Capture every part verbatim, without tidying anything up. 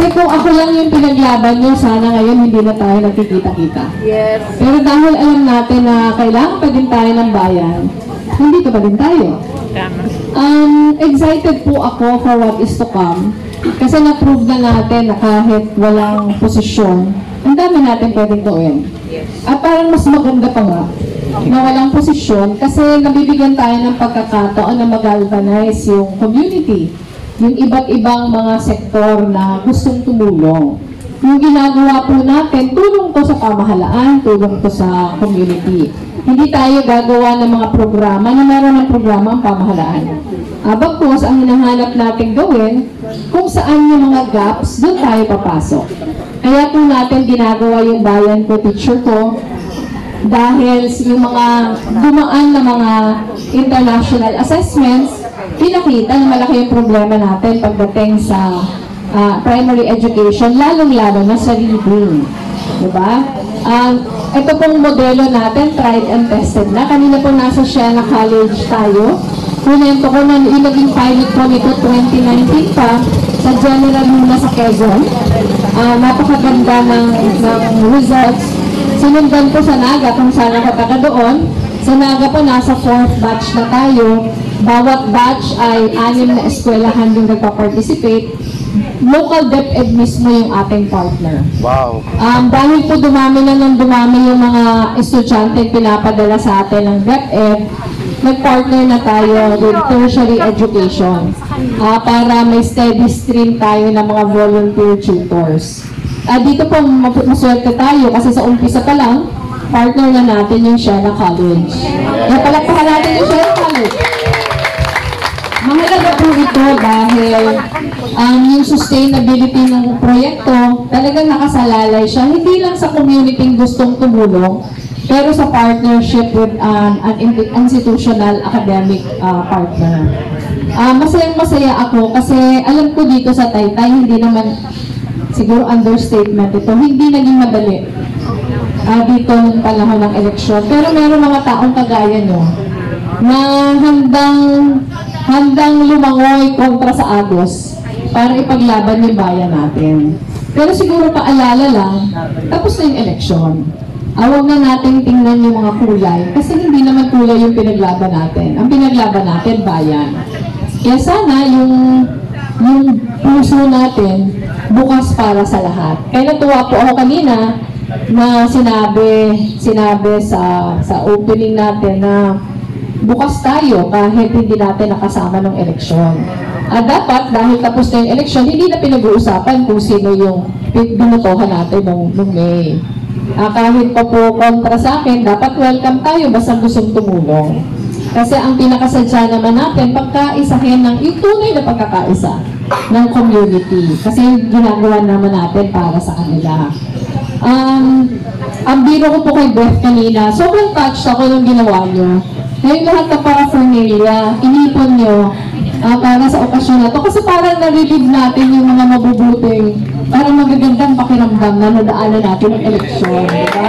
Kasi kung ako lang yung pinaglaban nyo, sana ngayon hindi na tayo nagkikita-kita. Yes. Pero dahil alam natin na kailangan pa din tayo ng bayan, hindi pa din tayo. Um, excited po ako for what is to come. Kasi na-prove na natin na kahit walang posisyon, ang dami natin pwedeng gawin. At parang mas maganda pa nga na walang posisyon kasi nabibigyan tayo ng pagkakataon na mag-galvanize yung community, yung iba't ibang mga sektor na gustong tumulong. Yung ginagawa po natin, tulong to sa pamahalaan, tulong to sa community. Hindi tayo gagawa ng mga programa na meron ng programa ang pamahalaan. Uh, bagkus, ang hinahanap natin gawin, kung saan yung mga gaps, doon tayo papasok. Kaya po natin ginagawa yung bayan ko, teacher ko, dahil yung mga dumaan na mga international assessments, pinakita na malaki yung problema natin pagdating sa uh, primary education, lalong-lalo na sa reading. Diba? Uh, ito pong modelo natin, tried and tested na. Kanina po nasa Siena College tayo. Kunento ko na yung naging pilot ko nito twenty nineteen pa sa General Luna sa Quezon. Uh, napakaganda ng, ng results. Sinundan ko sa Naga kung saan ako taga doon. Sa Naga po, nasa fourth batch na tayo. Bawat batch ay anim na eskwelahan yung nagpa-participate. Local DepEd mismo yung ating partner. Wow! Um, dahil po dumami na nang dumami yung mga estudyante pinapadala sa atin ng DepEd, nag-partner na tayo with tertiary education uh, para may steady stream tayo ng mga volunteer tutors. Uh, dito po maswerte tayo kasi sa umpisa pa lang, partner na natin yung Siena College. Kaya palakpakan natin yung Siena College. Mahalaga po ito dahil um, yung sustainability ng proyekto talagang nakasalalay siya, hindi lang sa community gustong tumulong, pero sa partnership with um, an institutional academic uh, partner. Uh, masayang masaya ako kasi alam ko dito sa Taytay, hindi naman siguro understatement ito, hindi naging madali uh, dito ng panahon ng eleksyon. Pero meron mga taong kagaya nyo na handang handang lumangoy kontra sa agos para ipaglaban yung bayan natin. Pero siguro paalala lang, tapos na yung eleksyon. Awag na natin tingnan yung mga kulay kasi hindi naman kulay yung pinaglaban natin. Ang pinaglaban natin, bayan. Kaya sana yung, yung puso natin bukas para sa lahat. Kaya natuwa po ako kanina na sinabi, sinabi sa, sa opening natin na bukas tayo kahit hindi natin nakasama ng eleksyon. At dapat, dahil tapos na yung eleksyon, hindi na pinag-uusapan kung sino yung binutohan natin nung, nung May. Uh, kahit pa po kontra sa akin, dapat welcome tayo basta gustong tumulong. Kasi ang pinakasadya naman natin, pagkaisahin ng yung tunay na pagkakaisa ng community. Kasi ginagawa naman natin para sa kanila. Um, ang biro ko po kay Beth kanina, sobrang touched ako nung ginawa nyo. Ngayon lahat na paraphernalia, inipon nyo uh, para sa okasyon na to. Kasi parang nare-relieve natin yung mga mabubuting, parang magagandang pakiramdam na nadaanan natin ng eleksyon. Diba?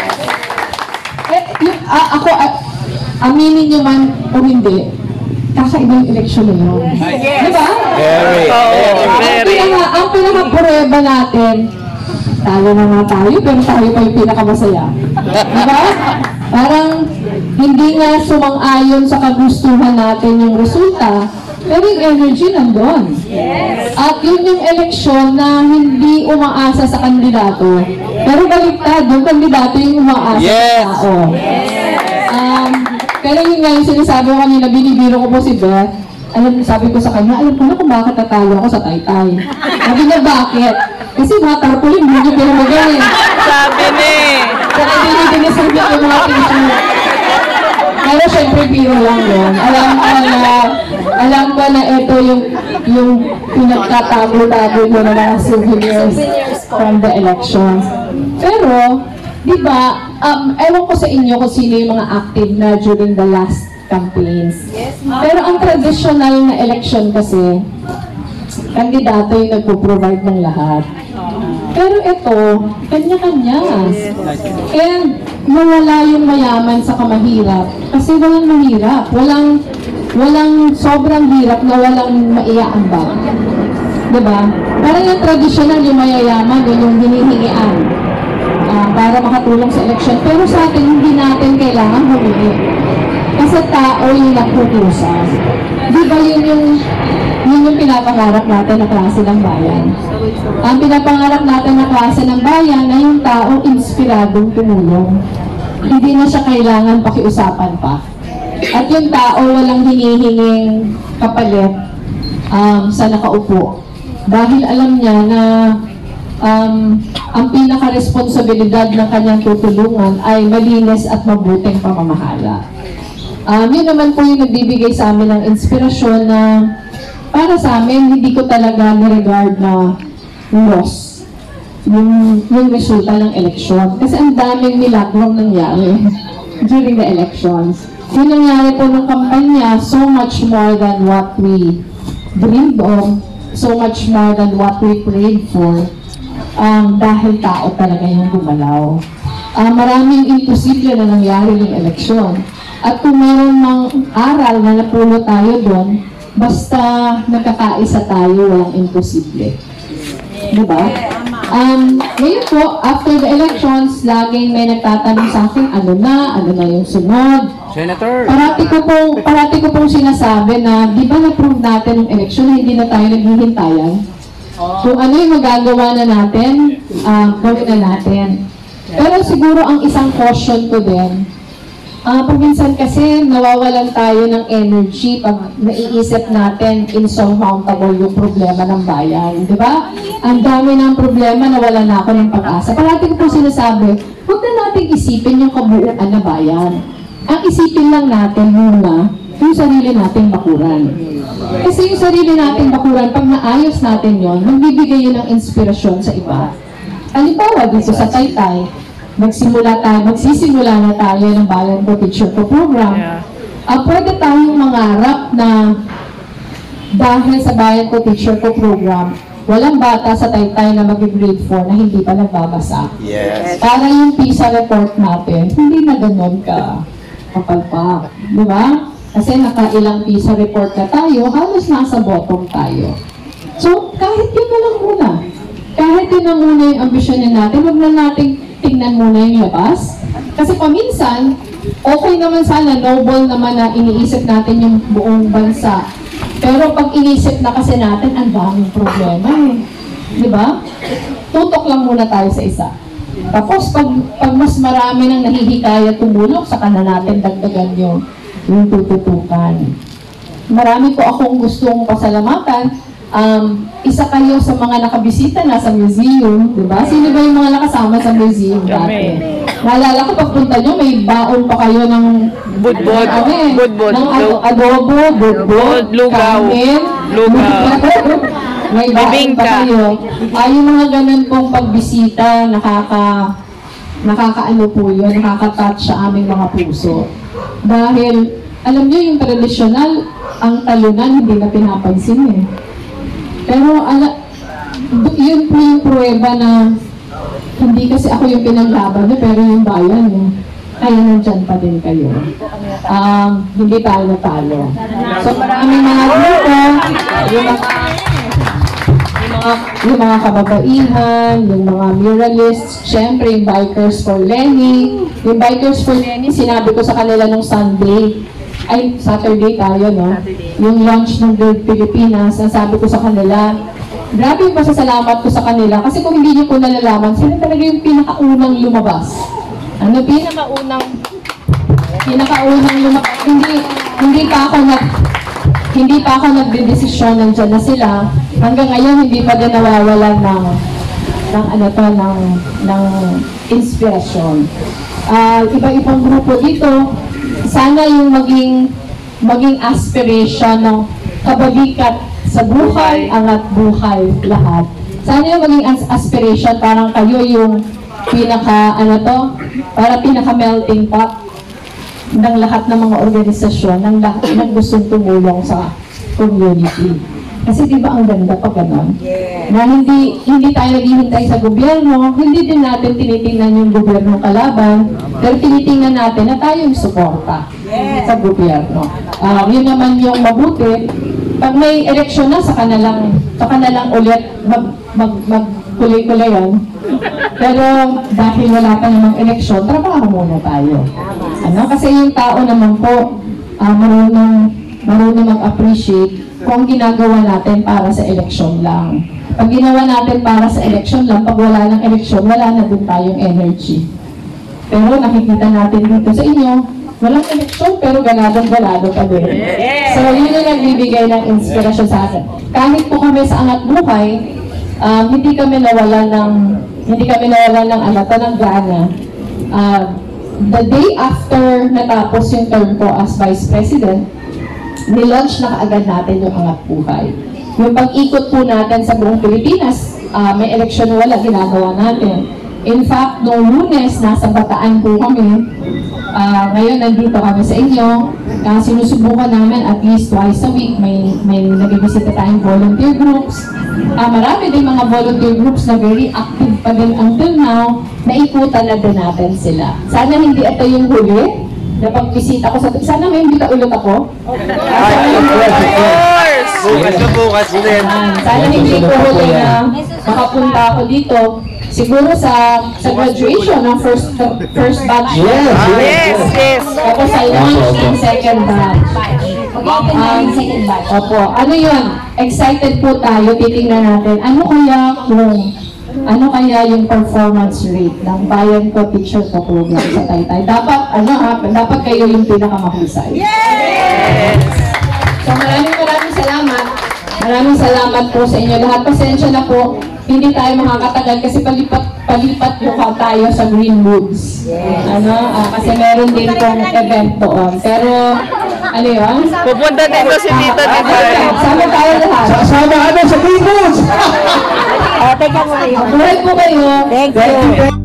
Eh, yung, uh, ako, uh, aminin nyo man o hindi, kakaiba yung eleksyon na yun. Yes. Diba? Very, very. Ang pinaka-pureba natin, talo na nga tayo, pero tayo pa yung pinakamasaya. Diba? Parang hindi nga sumang-ayon sa kagustuhan natin yung resulta, pero yung energy nandun. Yes. At yun yung eleksyon na hindi umaasa sa kandidato, pero baliktad, yung kandidato yung umaasa yes. sa tao. Yes. Um, pero yun nga yung sinasabi ko kanina, binibiro ko po si Beth, alam mo, sabi ko sa kanya, alam ko na kung bakit tatalo ako sa Taytay. Sabi niya, bakit? Kasi mga tarpaulin, hindi niyo pinamagay. Sabi ni! Saka hindi diniserve niya yung mga tissue. Pero syempre, biro lang yun. Alam ko na, alam ko na ito yung, yung pinagtatago-tago ko na mga souvenirs from the elections. Pero, di ba, um, ewan ko sa inyo kung sino yung mga active na during the last campaigns. Pero ang traditional na election kasi, kandidato yung nagpo-provide ng lahat. Pero ito, kanya-kanya. And mawala yung mayaman sa kamahirap. Kasi walang mahirap. Walang, walang sobrang hirap na walang maiaambag. Diba? Parang yung traditional, yung mayayaman, yun yung hinihingian uh, para makatulong sa eleksyon. Pero sa atin, hindi natin kailangan humingi. Kasi tao yung nagpupusan. Di ba yun yung, yun yung pinapangarap natin na klase ng bayan? Ang pinapangarap natin na klase ng bayan na yung tao inspiradong tumulong. Hindi na siya kailangan pakiusapan pa. At yung tao walang hinihinging kapalit um, sa nakaupo. Dahil alam niya na um, ang pinaka-responsibilidad ng kanyang tutulungan ay malinis at mabuting pamamahala. Um, yun naman po yung nagbibigay sa amin ng inspirasyon na para sa amin, hindi ko talaga niregard na loss yung, yung resulta ng eleksyon. Kasi ang daming milagrong nangyari during the elections. Yung nangyari po ng kampanya, so much more than what we dreamed of, so much more than what we prayed for, um, dahil tao talaga yung gumalaw. Uh, maraming imposible na nangyari ng eleksyon. At kung mayroon ng aral na napuno tayo doon, basta nagkakaisa tayo, walang imposible. Diba? Um, ngayon po, after the elections, laging may nagtatanong sa akin, ano na, ano na yung sunod. Senator! Parati ko pong, parati ko pong sinasabi na, di ba na-prove natin ng election na hindi na tayo naghihintayan? Kung ano yung magagawa na natin, uh, gawin na natin. Pero siguro ang isang caution ko din, Uh, paminsan kasi nawawalan tayo ng energy pag naiisip natin insurmountable yung problema ng bayan. Di ba? Ang dami ng problema, nawala na ako ng pag-asa. Parati ko po sinasabi, huwag na natin isipin yung kabuuan na bayan. Ang isipin lang natin muna yung sarili nating bakuran. Kasi yung sarili nating bakuran, pag naayos natin yon, magbibigay yun ng inspirasyon sa iba. Halimbawa, dito sa Taytay, magsimula tayo, magsisimula na tayo ng Bayan Ko Teacher Ko program. Yeah. Uh, pwede tayong mangarap na dahil sa Bayan Ko Teacher Ko program, walang bata sa Taytay na mag-grade four na hindi pa nagbabasa. Yes. Para yung PISA report natin, hindi na ganun ka kapalpak. Di ba? Kasi nakailang PISA report na tayo, halos nasa bottom tayo. So, kahit yun na lang muna. Kahit yun na muna yung ambisyonin natin, huwag na natin tingnan muna yung labas. Kasi paminsan, okay naman sana, noble naman na iniisip natin yung buong bansa. Pero pag inisip na kasi natin, ang daming problema eh. Di ba? Tutok lang muna tayo sa isa. Tapos pag, pag mas marami nang nahihikaya tumulong, saka na natin dagdagan yung, yung tututukan. Marami po akong gustong pasalamatan. Um, isa kayo sa mga nakabisita na sa museum, di ba? Sino ba yung mga nakasama sa museum dati? Naalala ko, pagpunta nyo, may baon pa kayo ng budbod, budbod, ng adobo, budbod, lugaw, kanin, lugaw, may baon pa kayo. Ay, yung mga ganun pong pagbisita, nakaka, nakakaano po yun, nakaka-touch sa aming mga puso. Dahil, alam nyo, yung tradisyonal, ang talunan, hindi na pinapansin eh. Pero ala, yun po yung pruweba na hindi kasi ako yung pinaglaban niya, pero yung bayan niya, ay nandyan pa din kayo. Um, hindi tayo natalo. So maraming mga grupo, yung mga, yung mga, yung mga kababaihan, yung mga muralists, syempre yung Bikers for Lenny. Yung Bikers for Lenny, sinabi ko sa kanila nung Sunday, ay, Saturday tayo, no? Yung launch ng Build Pilipinas, nasabi ko sa kanila, grabe yung pasasalamat ko sa kanila kasi kung hindi nyo po nalalaman, sila talaga yung pinakaunang lumabas. Ano, pinakaunang, pinakaunang lumabas. Hindi, hindi pa ako nag, hindi pa ako nagdedesisyon, nandyan na sila. Hanggang ngayon, hindi pa din nawawalan ng, ng ano to, ng, ng inspirasyon. Uh, iba-ibang grupo dito, sana yung maging maging aspiration ng kabalikat sa buhay, angat buhay, lahat. Sana yung maging aspiration, parang kayo yung pinaka, ano to, para pinaka melting pot ng lahat ng mga organisasyon, ng lahat ng gustong tumulong sa community. Kasi di ba ang ganda pa ganon? Yeah. Na hindi hindi tayo naghihintay sa gobyerno, hindi din natin tinitingnan yung gobyerno kalaban, pero tinitingnan natin na tayo yung suporta yeah. sa gobyerno. Uh, yun naman yung mabuti, pag may eleksyon na, saka na lang, saka na lang ulit mag, mag, mag kulay-kulay yan. Pero dahil wala pa namang eleksyon, trabaho muna tayo. Ano? Kasi yung tao naman po, uh, marunong, marunong mag-appreciate kung ginagawa natin para sa eleksyon lang. Pag ginawa natin para sa eleksyon lang, pag wala ng eleksyon, wala na din tayong energy. Pero nakikita natin dito sa inyo, walang eleksyon pero galadong-galado pa din. So yun yung nagbibigay ng inspirasyon sa akin. Kahit po kami sa Angat Buhay, um, hindi kami nawala ng hindi kami nawala ng alata ng gana. Uh, the day after natapos yung term ko as Vice President, nilaunch na kaagad natin yung Angat Buhay. Yung pag-ikot po natin sa buong Pilipinas, uh, may eleksyon wala, ginagawa natin. In fact, noong Lunes, nasa Bataan po kami. Uh, ngayon, nandito kami sa inyo. Uh, sinusubukan namin at least twice a week. May, may nag-ibisita tayong volunteer groups. Uh, marami din mga volunteer groups na very active pa din until now. Naikutan na din natin sila. Sana hindi ito yung huli. Napag-bisita ko sa... Sana may imbita ulit ako. Bukas na bukas din. Sana hindi ko huli na makapunta ako dito. Siguro sa sa graduation ng first first batch. Yes, Yes, yes. Tapos sa launch ng second batch. Mag-open na yung second batch. Opo. Ano yun? Excited po tayo. Titingnan natin. Ano kaya kung ano kaya yung performance rate ng Bayan Ko Teacher Ko program sa Taytay? Dapat, ano ha, dapat kayo yung pinakamahusay. Yes! So maraming maraming salamat. Maraming salamat po sa inyo lahat. Pasensya na po, hindi tayo makakatagal kasi palipat palipat mukha tayo sa Greenwoods. Ano? ah, kasi meron din pong event doon. Pero, ano yun? Pupunta dito si Tita Ah, Tita. sama tayo lahat. Sama ka na sa Greenwoods! O, teka mo kayo. Buhay po kayo. Thank you.